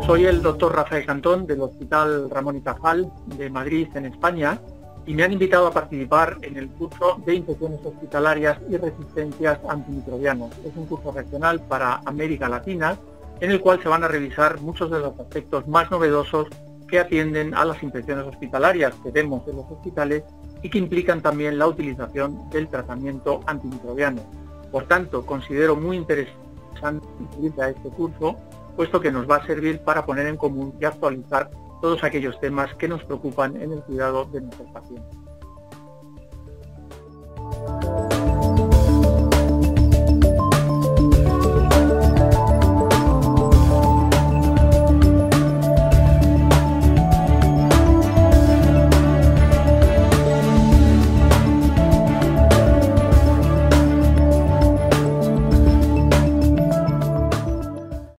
Soy el doctor Rafael Cantón del Hospital Ramón y Cajal de Madrid, en España, y me han invitado a participar en el curso de infecciones hospitalarias y resistencias antimicrobianas. Es un curso regional para América Latina, en el cual se van a revisar muchos de los aspectos más novedosos que atienden a las infecciones hospitalarias que vemos en los hospitales y que implican también la utilización del tratamiento antimicrobiano. Por tanto, considero muy interesante inscribirse a este curso, puesto que nos va a servir para poner en común y actualizar todos aquellos temas que nos preocupan en el cuidado de nuestros pacientes.